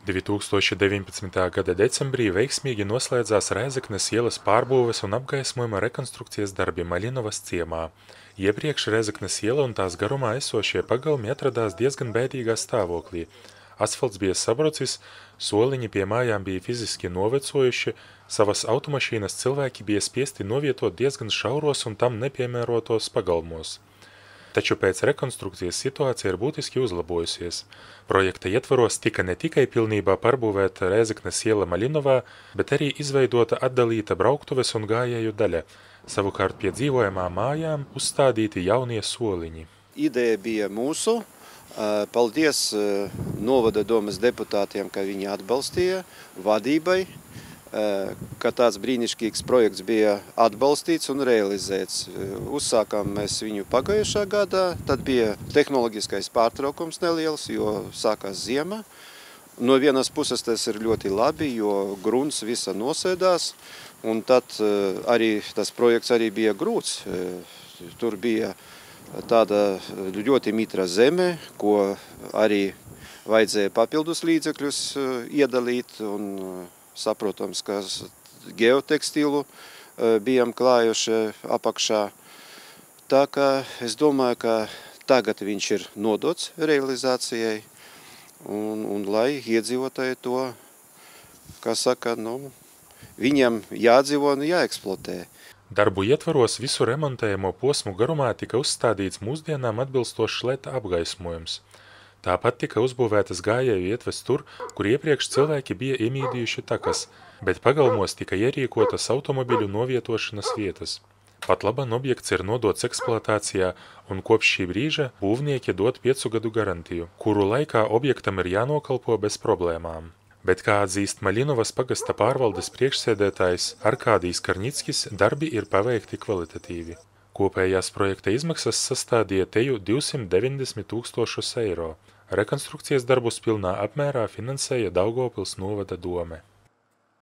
2019. gada decembrī veiksmīgi noslēdzās Rēzeknes ielas pārbūves un apgaismojuma rekonstrukcijas darbi Maļinovas ciemā. Iepriekš Rēzeknes iela un tās garumā esošie pagalmi atradās diezgan bēdīgā stāvoklī. Asfalts bija sabrucis, soliņi pie mājām bija fiziski novecojuši, savas automašīnas cilvēki bija spiesti novietot diezgan šauros un tam nepiemērotos pagalmos. Taču pēc rekonstrukcijas situācija ir būtiski uzlabojusies. Projekta ietvaros tika ne tikai pilnībā pārbūvēta Rēzeknes iela Maļinovā, bet arī izveidota atdalīta brauktuves un gājēju daļa. Savukārt pie dzīvojamām mājām uzstādīti jaunie soliņi. Ideja bija mūsu. Paldies novada domas deputātiem, ka viņi atbalstīja, vadībai, ka tāds brīnišķīgs projekts bija atbalstīts un realizēts. Uzsākām mēs viņu pagājušā gadā, tad bija tehnoloģiskais pārtraukums neliels, jo sākās ziema. No vienas puses tas ir ļoti labi, jo grunts visa nosēdās, un tad arī tas projekts arī bija grūts. Tur bija tāda ļoti mitra zeme, ko arī vajadzēja papildus līdzekļus iedalīt, un saprotams, ka geotekstilu bijām klājuši apakšā. Tā kā es domāju, ka tagad viņš ir nodots realizācijai, un lai iedzīvotāji to, kā saka, viņiem jādzīvo un jāeksploatē. Darbu ietvaros visu remontējamo posmu garumā tika uzstādīts mūsdienām atbilstošs LED apgaismojums. Tāpat tika uzbūvētas gājēju ietves tur, kur iepriekš cilvēki bija iemīdījuši takas, bet pagalmos tika ierīkotas automobiļu novietošanas vietas. Patlaban objekts ir nodots eksploatācijā, un kopš šī brīža būvnieki dod 5 gadu garantiju, kuru laikā objektam ir jānokalpo bez problēmām. Bet, kā atzīst Maļinovas pagasta pārvaldes priekšsēdētājs Arkādijs Karņickis, darbi ir paveikti kvalitatīvi. Kopējās projekta izmaksas sastādīja teju 290 000 eiro. Rekonstrukcijas darbus pilnā apmērā finansēja Daugavpils novada dome.